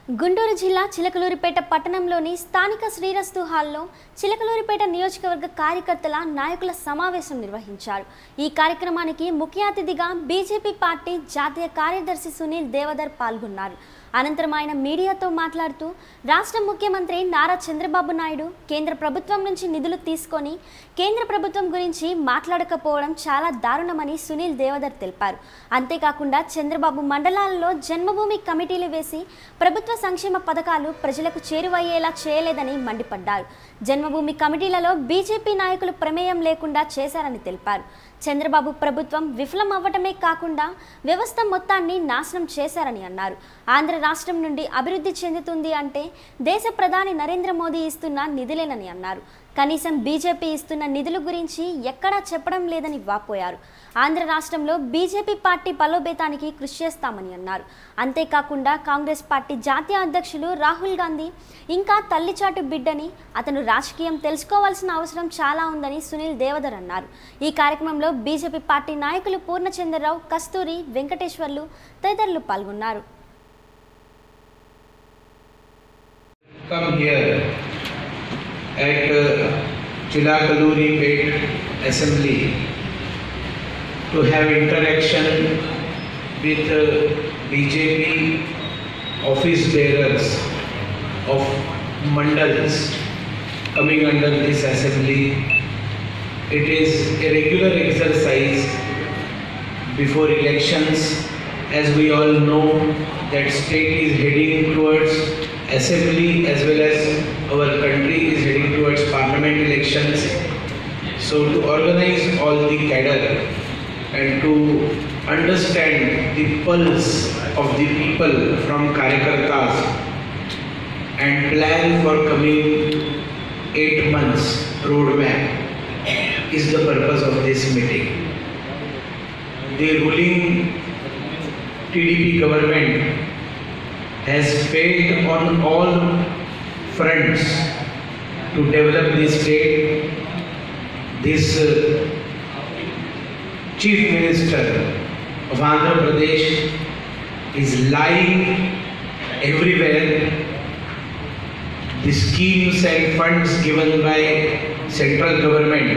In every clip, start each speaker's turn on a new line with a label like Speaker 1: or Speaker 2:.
Speaker 1: గుంటూరు జిల్లా చిలకలూరిపేట పట్టణంలోని స్థానిక శ్రీరస్తు హాల్లో చిలకలూరిపేట నియోజకవర్గ కార్యకర్తల నాయకుల సమావేశం నిర్వహించారు. ఈ కార్యక్రమానికి ముఖ్య అతిథిగా బీజేపీ పార్టీ జాతీయ కార్యదర్శి సునీల్ దేవదర్ పాల్గొన్నారు. అనంతరం ఆయన మీడియాతో మాట్లాడుతూ రాష్ట్ర ముఖ్యమంత్రి నారా చంద్రబాబు నాయుడు కేంద్ర ప్రభుత్వం నుంచి నిధులు తీసుకొని కేంద్ర ప్రభుత్వం గురించి మాట్లాడకపోవడం చాలా దారుణమని సునీల్ దేవదర్ తెలిపారు. అంతేకాకుండా చంద్రబాబు మండలాలలో జన్మభూమి కమిటీలు వేసి ప్రభుత్వ సంక్షేమ పథకాలు ప్రజలకు చేరువయ్యేలా చేయలేదని మండిపడ్డారు. జన్మభూమి కమిటీలలో బీజేపీ నాయకులు ప్రమేయం లేకుండా చేశారని తెలిపారు. చంద్రబాబు ప్రభుత్వం విఫలం అవ్వటమే కాకుండా వ్యవస్థ మొత్తాన్ని నాశనం చేశారని అన్నారు. ఆంధ్ర రాష్ట్రం నుండి అభివృద్ధి చెందుతుంది అంటే దేశ ప్రధాని నరేంద్ర మోదీ ఇస్తున్న నిధులేనని అన్నారు. కనీసం బీజేపీ ఇస్తున్న నిధుల గురించి ఎక్కడా చెప్పడం లేదని వాపోయారు. ఆంధ్ర రాష్ట్రంలో బీజేపీ పార్టీ బలోపేతానికి కృషి చేస్తామని అన్నారు. అంతేకాకుండా కాంగ్రెస్ పార్టీ జాతీయ అధ్యక్షులు రాహుల్ గాంధీ ఇంకా తల్లిచాటు బిడ్డని, అతను రాజకీయం తెలుసుకోవాల్సిన అవసరం చాలా ఉందని సునీల్ దేవదర్ అన్నారు. ఈ కార్యక్రమంలో బీజేపీ పార్టీ నాయకులు పూర్ణచంద్రరావు, కస్తూరి, వెంకటేశ్వర్లు తదితరులు పాల్గొన్నారు.
Speaker 2: Come here at Chilakaluripet Assembly to have interaction with BJP office bearers of mandals coming under this assembly. It is a regular exercise before elections. As we all know, that state is heading towards assembly as well as our country is heading towards parliament elections. So to organize all the cadre and to understand the pulse of the people from Karyakartas and plan for coming 8 months roadmap is the purpose of this meeting. The ruling TDP government has failed on all fronts to develop this state. This Chief Minister of Andhra Pradesh is lying everywhere. The schemes and funds given by central government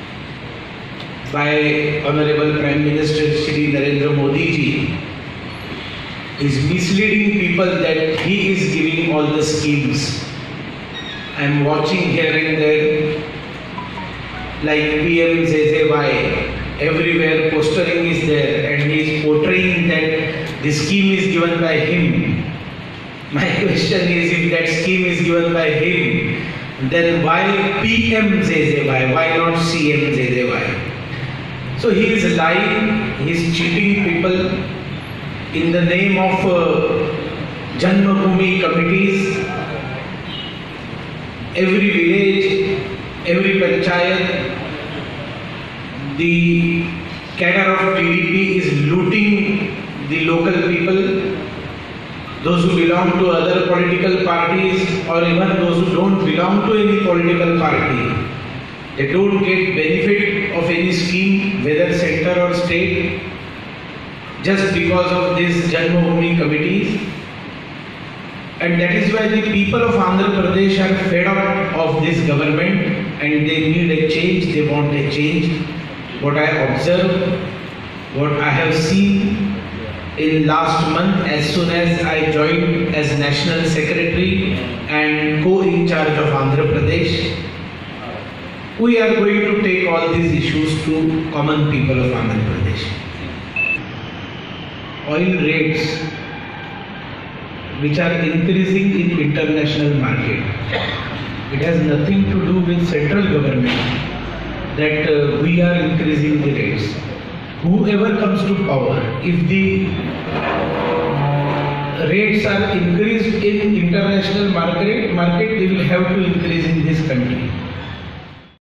Speaker 2: by Honorable Prime Minister Shri Narendra Modi ji is misleading people that he is giving all the schemes. I am watching here and there like PMJJY, everywhere postering is there and he is portraying that the scheme is given by him. My question is, if that scheme is given by him, then why PMJJY, why not CMJJY? So he is lying, he is cheating people in the name of Janmabhoomi committees. Every village, every panchayat, the cadre of TDP is looting the local people, those who belong to other political parties or even those who don't belong to any political party. They don't get benefit of any scheme, whether center or state, just because of these Janmabhoomi committees. And that is why the people of Andhra Pradesh are fed up of this government and they need a change, they want a change. What I observe, what I have seen in last month as soon as I joined as National Secretary and co-in charge of Andhra Pradesh, we are going to take all these issues to common people of Andhra Pradesh. Oil rates which are increasing in international market, it has nothing to do with central government that we are increasing the rates. Whoever comes to power, if the rates are increased in international market, they will have to increase in this country.